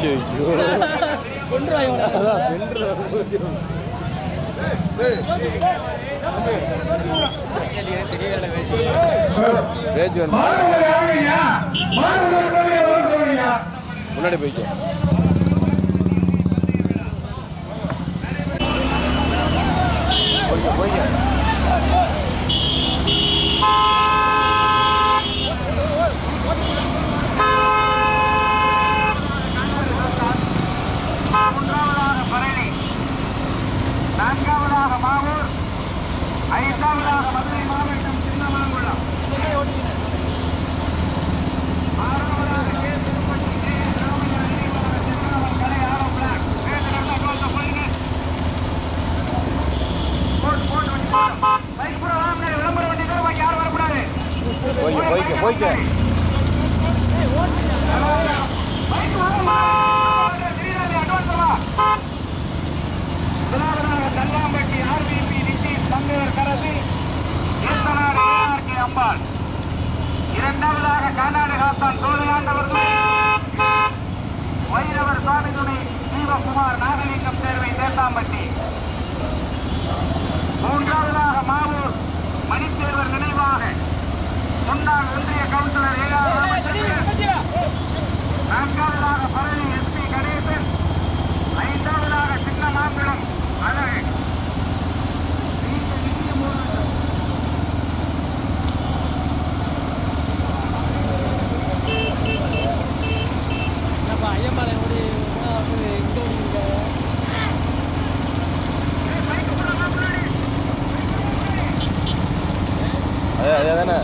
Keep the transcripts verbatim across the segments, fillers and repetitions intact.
முன்னாடி போய்க்க போய்க்க போய்க்க மூன்றாவதாக பரணி, நான்காவதாக மாவூர், ஐந்தாவதாக மதுரை மாவட்டம் சின்னமங்கலம், ஆறாவதாக கே. திருப்பதி கே. ராமநாதன் கலை ஆரோ பிளாக் போட்டு போட்டு பைக்குற வாங்க விளம்பர வண்டி வாங்கி யாரும் வரக்கூடாது. போய்க்க போய்க்க போய்க்க பைக் வாங்கம்மா முதலாவதாக தல்லாம்பட்டி ஆர்பிபி நிதிஷ் தங்கையர் கரசி ஏசனார் ஏஆர்கே அம்பாள், இரண்டாவதாக கர்நாடகாத்தான் சோழையாண்டவர்கள் வைரவர் சுவாமி துணை ஜீவகுமார் நாகலிங்கம் சேர்வை தேத்தாம்பட்டி, மூன்றாவதாக மாவூர் மணித்தேர்வர் நினைவாக முன்னாள் ஒன்றிய கவுன்சிலர் ஏ ஆர் ராமச்சந்திரன், நான்காவதாக பழனி எஸ்பி கணேசன், ஐந்தாவதாக சின்ன மாம்பழம் அழகு. அதே அதே தானே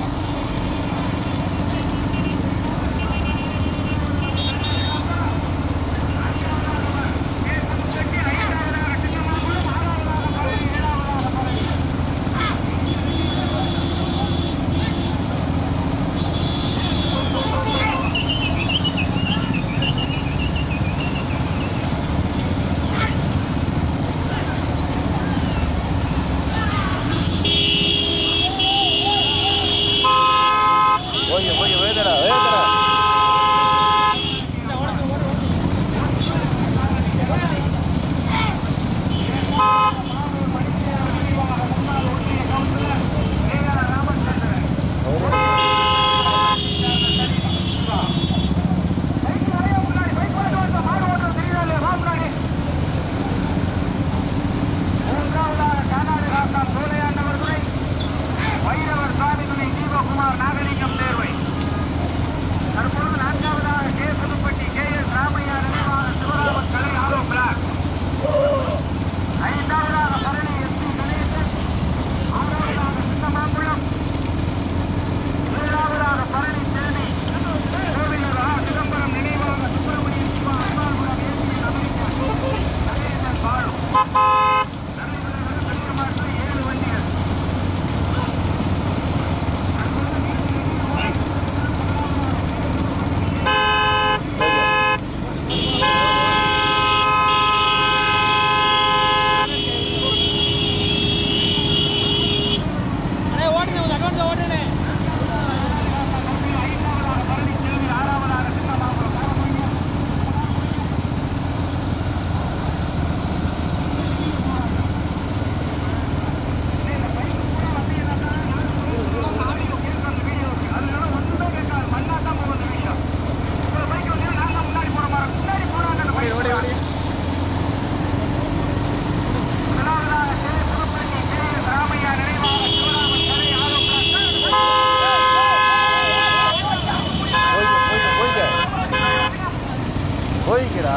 போய்க்கிறா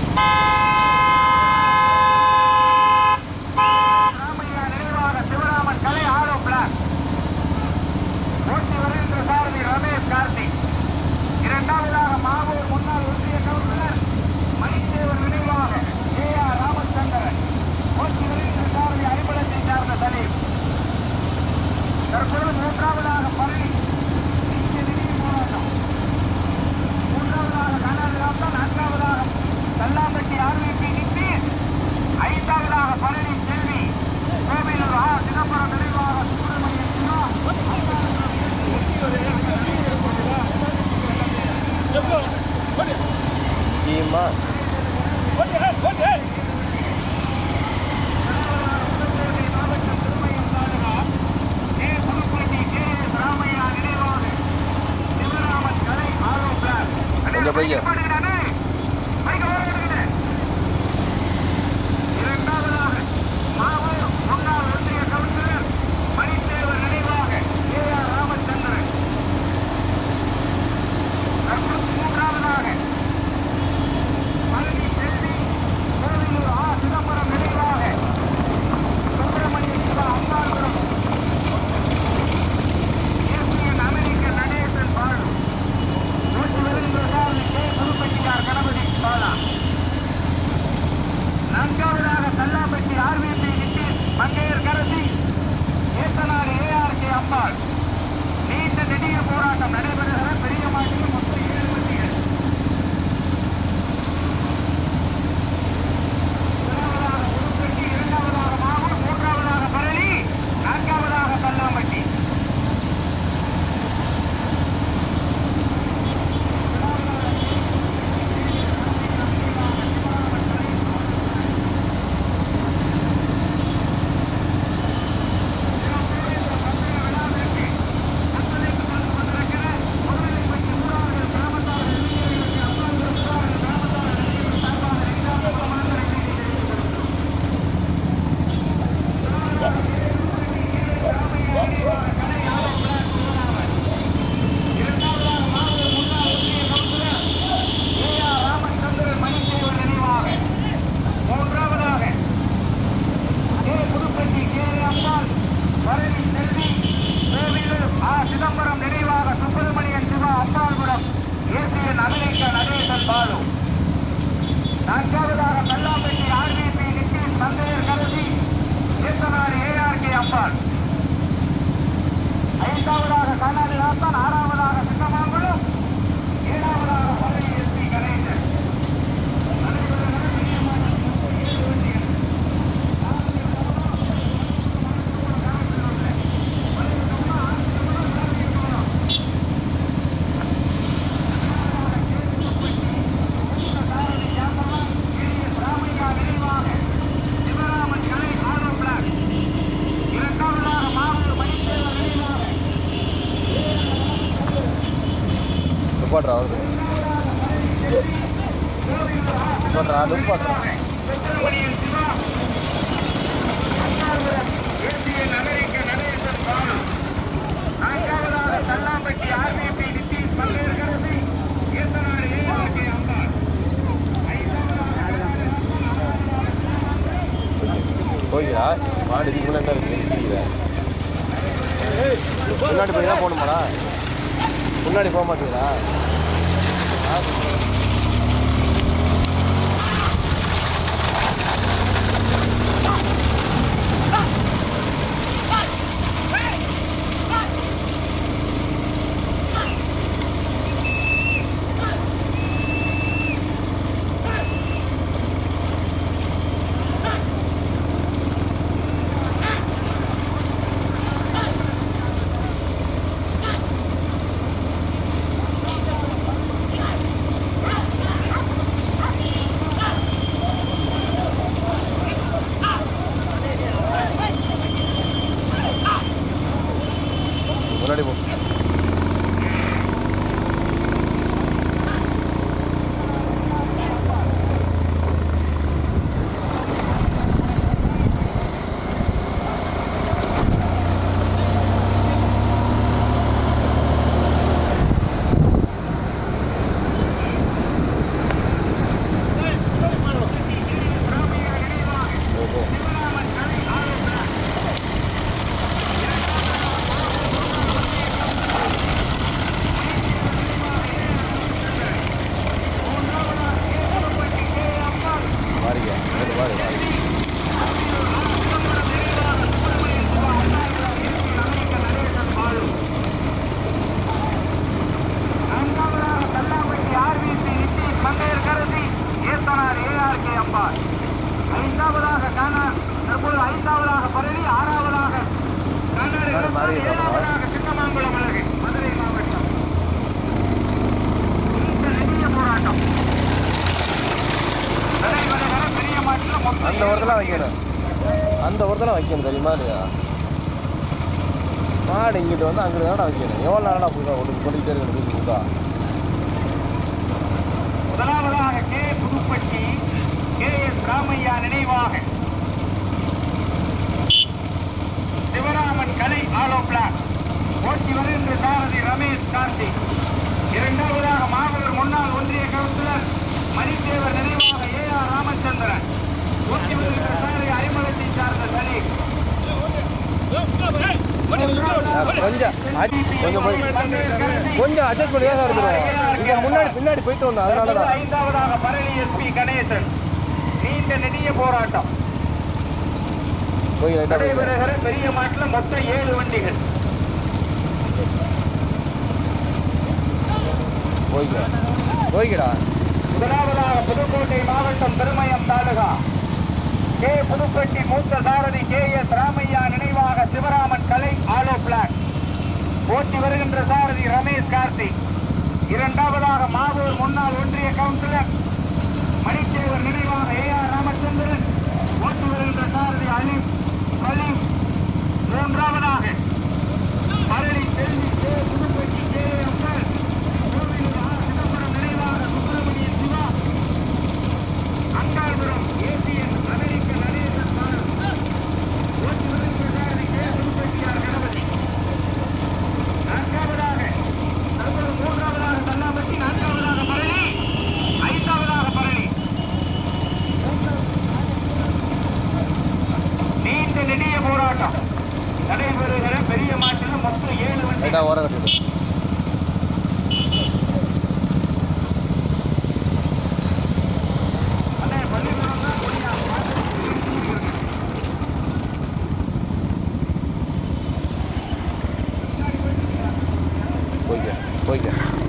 ராமையா நினைவாக சிவராமன் கலை ஆலோ பிளாக், ஓட்டி வருகின்ற சாரதி ரமேஷ் கார்த்திக், இரண்டாவதாக மாவூர் முன்னாள் ஒன்றிய கவுன்சிலர் மணித்தேவர் நினைவாக ஏ ஆர் ராமச்சந்திரன், ஓட்டி வருகின்ற சாரதி அறிமுகத்தை சார்ந்த சலீம், தற்போது மூன்றாவதாக பழனி இந்திய நிதி போராட்டம், மூன்றாவதாக கர்நாடகா, நான்காவதாக தல்லாம்பட்டி போகணுமா? கொஞ்சம் பைய போடுறா வருது போடுறா அது போடுறா போய்யா மாடு இதுக்குள்ள என்ன இருக்கு முன்னாடி போய் தான் போகணுமாடா முன்னாடி போக மாட்டீங்களா முன்னாடி போ அந்த ஒருத்தலாம் வைக்கணும் அந்த ஒருத்தலாம் வைக்கணும் தெரியுமா இல்லையா மாடு இங்கிட்டு வந்து அங்கிட்டு தானடா வைக்கணும் எவ்வளோ நாளா போய் ஒன்று கொண்டுகிட்டே இருக்கா முதலாவதாக K Pudupatti K S Ramaiah நினைவாக சிவராமன் கலை ஆலோ பிளாக் ஓட்டி வருகின்ற சாரதி ரமேஷ் கார்த்திக். இரண்டாவதாக மாவட்ட முன்னாள் ஒன்றிய கவுன்சிலர் மணிதேவர் நினைவாக ஏ ஆர் ராமச்சந்திரன் ஓட்டி வருகின்ற சாரதி அரிமளத்தை சார்ந்த சலீம். கொஞ்சம் கொஞ்சம் அட்ஜஸ்ட் பண்ணி தான் சார் இருக்கிறோம் இங்கே முன்னாடி பின்னாடி போயிட்டு வந்தோம் அதனால தான். ஐந்தாவதாக பரணி எஸ்பி கணேசன் நீண்ட நெடிய போராட்டம் நடைபெறுகிற பெரிய மாட்டில் மொத்தம் ஏழு வண்டிகள். போய்க்கடா. முதலாவதாக புதுக்கோட்டை மாவட்டம் திருமயம் தாலுகா கே புதுப்பட்டி மூத்த சாரதி கே எஸ் ராமையா நினைவாக சிவராமன் கலை ஆலோ பிளாக் ஓட்டி வருகின்ற சாரதி ரமேஷ் கார்த்திக். இரண்டாவதாக மாவூர் முன்னாள் ஒன்றிய கவுன்சிலர் மணிதேவர் நினைவாக ஏ ஆர் ராமச்சந்திரன் ஓட்டி வருகின்ற சாரதி அலீம் சலீம். மூன்றாவதாக Bharani Selvi K Pudupatti K ML Chidambaram நினைவாக சுப்பிரமணியன் சிவா அங்காபுரம் ஏசிஎன் அமெரிக்க நடேசன் ஓட்டி வருகின்ற சாரதி கே புதுப்பட்டியார் கணபதி. நான்காவதாக மூன்றாவதாக தன்னாபட்டி நான்காவதாக பரணி ஐந்தாவதாக பரணி. நீண்ட நெடிய போராட்டம் நடைபெறுகிற பெரிய மாட்டில் மொத்தம் ஏழு வண்டி. போய்க்க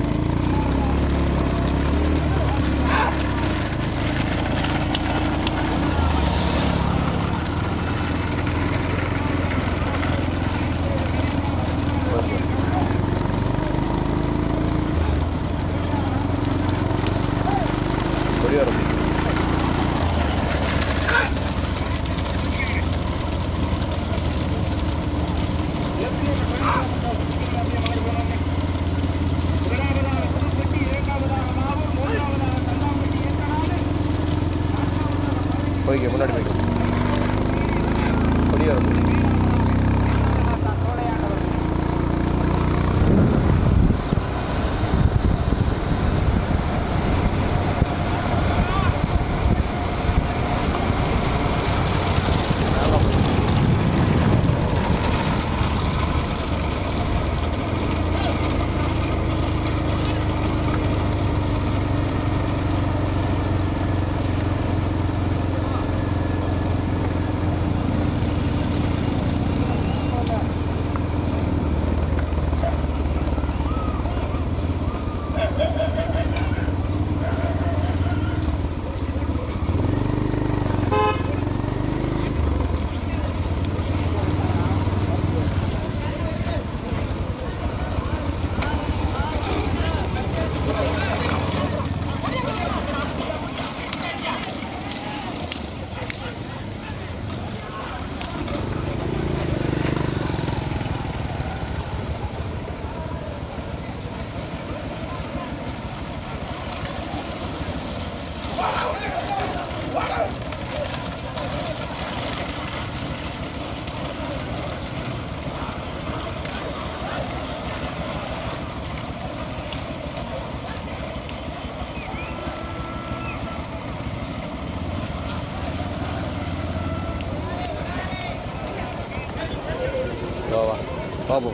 போய்க்க முன்னாடி போய்க்க கொடியா இருக்கும். பாபு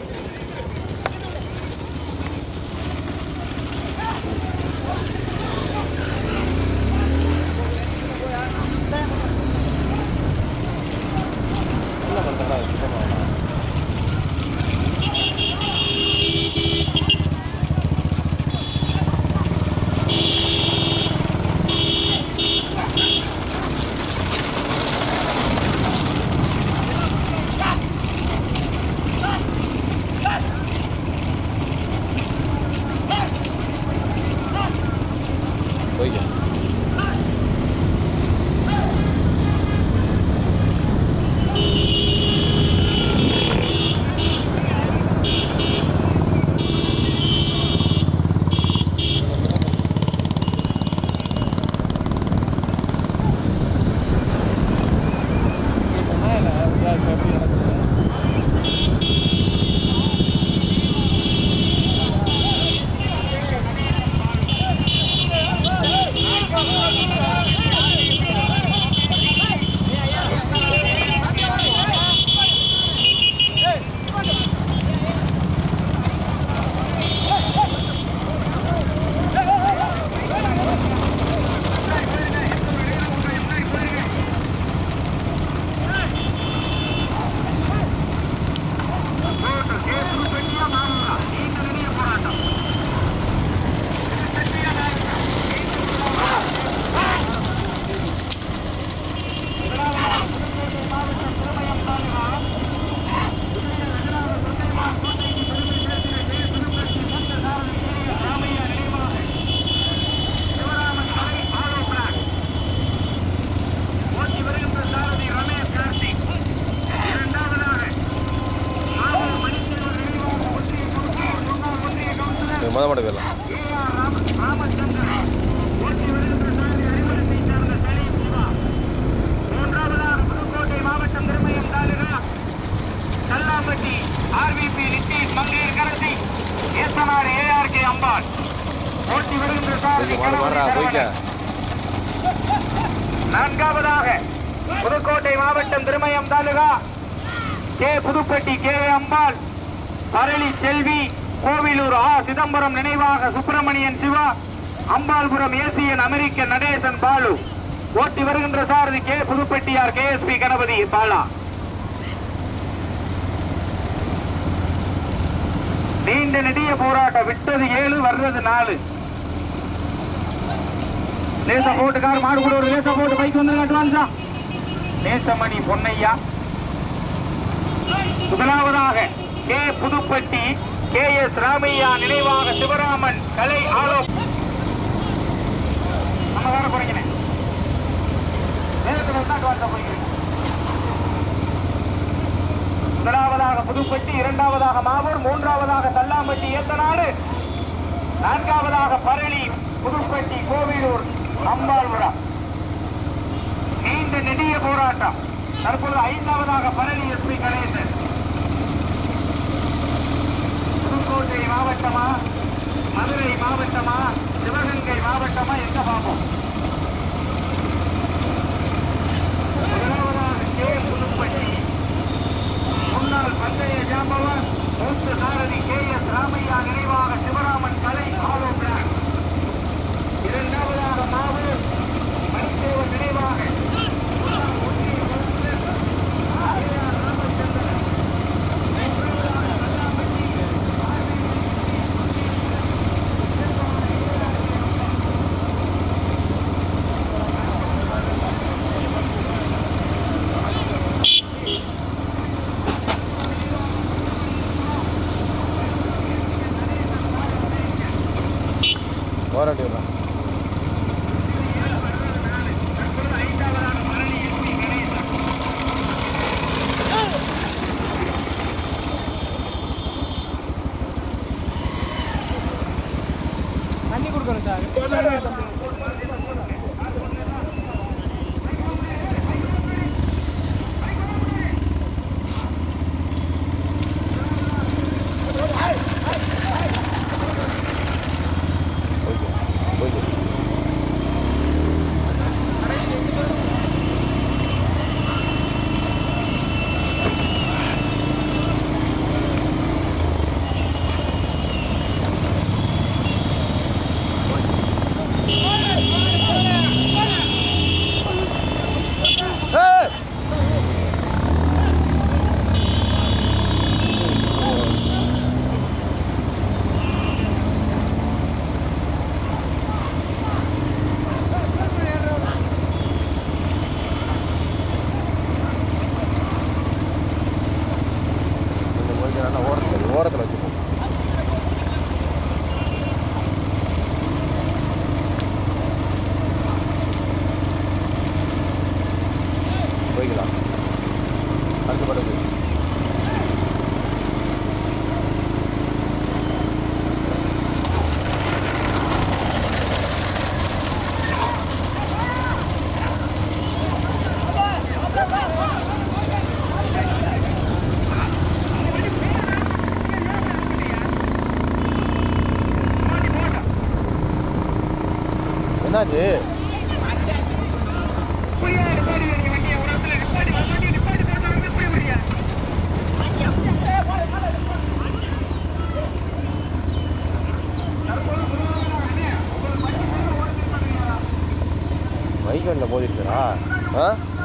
போயிங்க. நான்காவதாக புதுக்கோட்டை மாவட்டம் Thirumayam taluka K Pudupatti K Ambal Parali Selvi Kovilur A Chidambaram நினைவாக சுப்பிரமணியன் சிவா அம்பாள்புரம் ஏசியன் அமெரிக்க நடேசன் பாலு ஓட்டி வருகின்ற சாரதி கே புதுப்பட்டியார் K S P Ganapathi Bala. நீண்ட நெடிய போராட்டம். விட்டது ஏழு வர்றது நாலு. நேச போட்டுக்கார் மாடு கூட ஒரு நேச போட்டு பைக் வந்து அட்வான்ஸா நேசமணி பொன்னையா. முதலாவதாக K Pudupatti K S Ramaiah நினைவாக சிவராமன் கலை ஆலோ நம்ம வேற குறைக்கிறேன். முதலாவதாக புதுப்பட்டி, இரண்டாவதாக மாவூர், மூன்றாவதாக தல்லாம்பட்டி ஏத்தநாடு, நான்காவதாக பரளி புதுப்பட்டி கோவிலூர் அம்பாள்புரம். நீண்ட நெடிய போராட்டம். தற்போது ஐந்தாவதாக பரளி எஸ் பி கணேசன். புதுக்கோட்டை மாவட்டமா மதுரை மாவட்டமா சிவகங்கை மாவட்டமா எங்க பார்ப்போம். முதலாவதாக கே புதுப்பட்டி முன்னாள் பந்தய ஜாம்பவன் மூத்த சாரதி கே எஸ் ராமையா நினைவாக சிவராமன் கலை ஆலோ பிளாக். இரண்டாவதாக மாவூர் மணிதேவன் நினைவாக போராட்டி விடுறேன். தண்ணி கொடுக்கணும் சார். ஓரத்தில் வச்சுப்போம். போய்க்கலாம். அடுத்த படகு என்னாச்சு? வைகல்ல போதிருச்சா? ஆ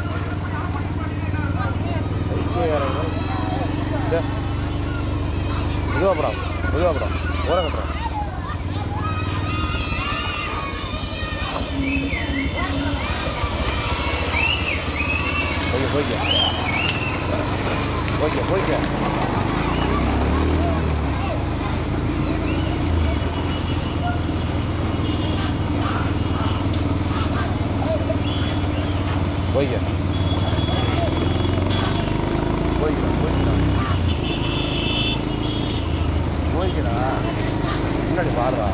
மெதுவாப்படம் மெதுவாப்படம் ஓரம் கட்டுறோம். போய்க்க போய்க்க போய்க்க போய்க்க போய்க்க போய்க்க போய்க்கடா முன்னாடி பாடுறா.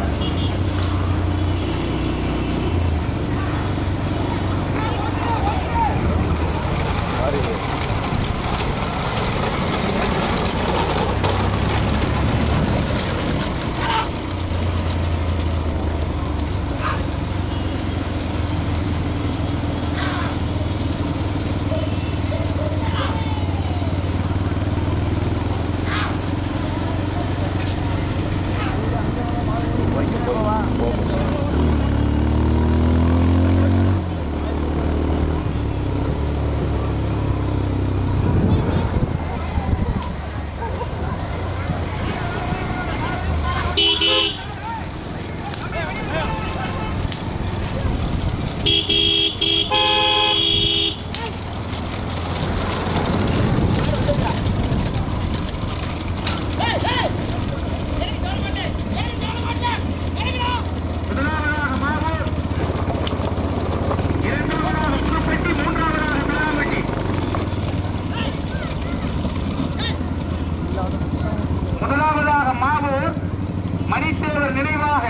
மணித்தேவர் நினைவாக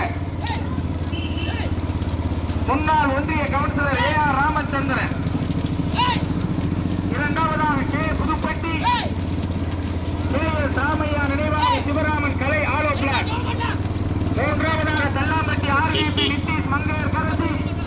முன்னாள் ஒன்றிய கவுன்சிலர் ஏ ஆர் ராமச்சந்திரன். இரண்டாவதாக K Pudupatti K S Ramaiah நினைவாக சிவராமன் கலை ஆலோ பிளாக். மூன்றாவதாக Thallampatti R V P Nithish Mangaiyarkarasi.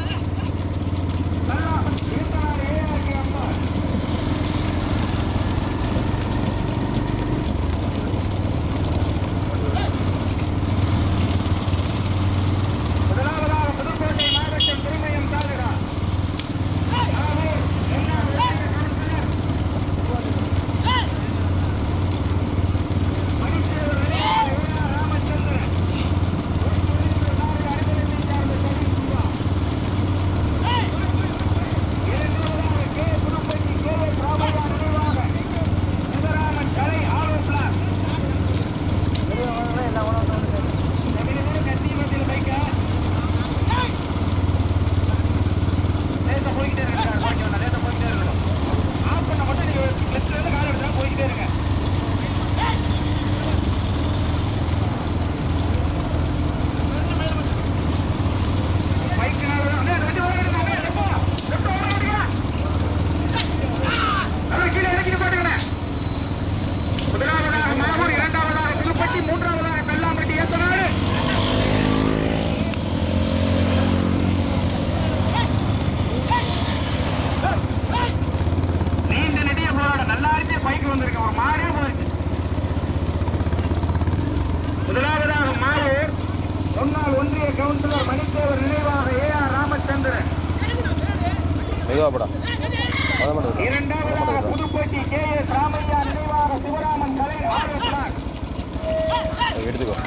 முன்னாள் ஒன்றிய கவுன்சிலர் மணித்தேவர் நினைவாக ஏ ஆர் ராமச்சந்திரன். இரண்டாவதாக புதுப்பட்டி கே எஸ் ராமையா நினைவாக சிவராமன் கலை ஆலோ பிளாக். எடுத்துக்கோ.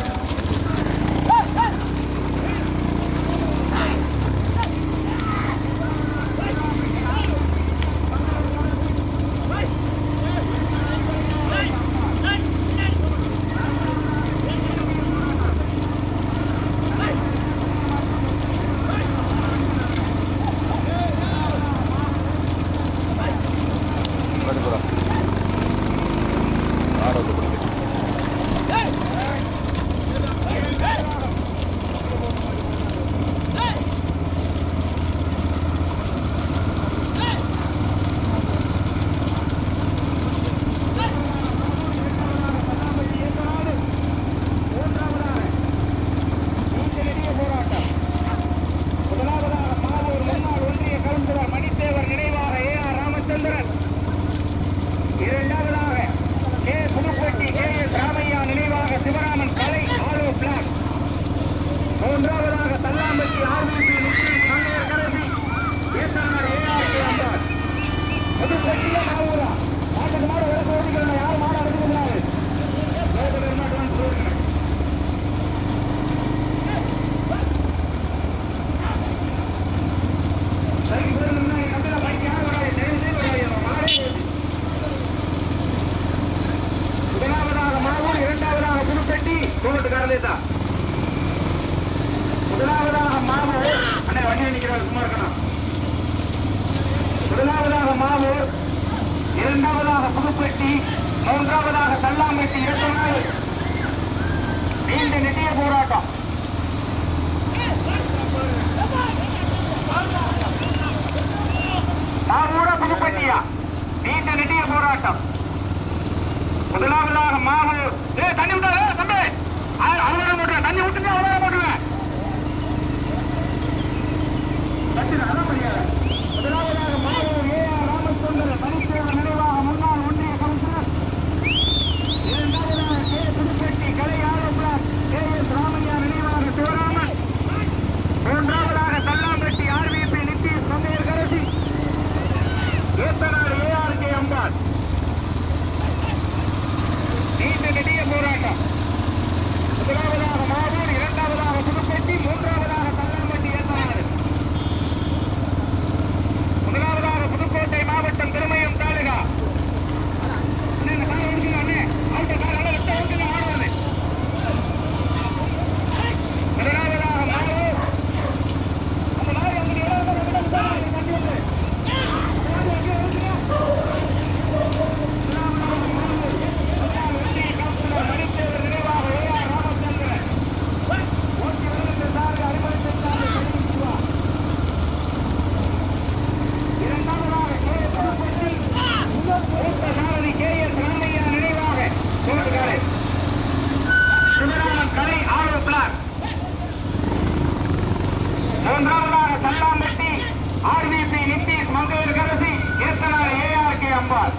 முதலாவதாக மாவூர் அண்ணே வண்டி நிற்கிறார் சும்மா இருக்கணும். முதலாவதாக மாவூர், இரண்டாவதாக புதுப்பட்டி, மூன்றாவதாக தல்லாம்பட்டி. இரண்டு நாள் நீண்ட நெடிய போராட்டம். மாவூரா புதுப்பட்டியா? நீண்ட நெடிய போராட்டம். முதலாவதாக மாவூர். ஏ தண்ணி விட்டாரு தம்பி, அவ்வளோ போட்டுவேன். தண்ணி விட்டுங்க, அவ்வளோ போட்டுவேன். முதலாவதாக மாவூர் ஏ ஆர் ராமச்சந்திரன் மணித்தேவர் நினைவாக முன்னாள் ஒன்றிய கவுன்சிலர். இரண்டாவதாக கே புதுப்பட்டி கலை ஆலோ பிளாக் கே எஸ் ராமையா நினைவாக சிவராமன். மூன்றாவதாக Thallampatti R V P Nithish Mangaiyarkarasi. ஏத்தனார் A R K அம்பாள். நீண்ட நெடிய போராட்டம். முதலாவதாக மாவூர், இரண்டாவதாக புதுப்பட்டி, மூன்றாவதாக Thallampatti. ஏத்தனார் RVP Nitish Mangaiyarkarasi ஏத்தனார் AR K அம்பாள்.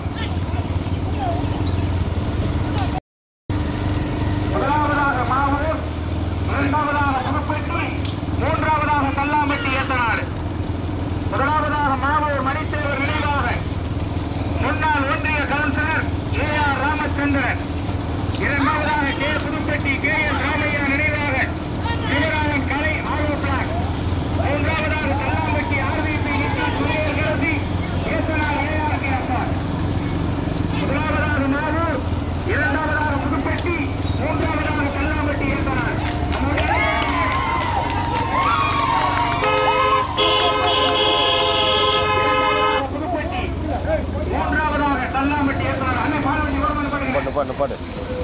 முதலாவதாக மாவூர், இரண்டாவதாக புதுப்பட்டி, மூன்றாவதாக கல்லாம்பட்டி ஏத்தனாடு. முதலாவதாக மாவூர் மணித்தேவர் நினைவாக முன்னாள் ஒன்றிய கவுன்சிலர் ஏ ஆர் ராமச்சந்திரன். இரண்டாவதாக K Pudupatti K S Ramaiah நினைவாக சிவராமன் கலை ஆலோ பிளாக். மூன்றாவதாக Kallampatti RVP Nitish Mangaiyarkarasi ஏத்தனார் AR K அம்பாள். முதலாவதாக மாவூர், இரண்டாவதாக புதுப்பட்டி, மூன்றாவதாக கல்லாம்பட்டி ஏத்தனார். புதுப்பட்டி, மூன்றாவதாக கல்லாம்பட்டி ஏத்தனார். அண்ணன் பாடவஞ்சி பாட்டு பாட்டு பாட்டு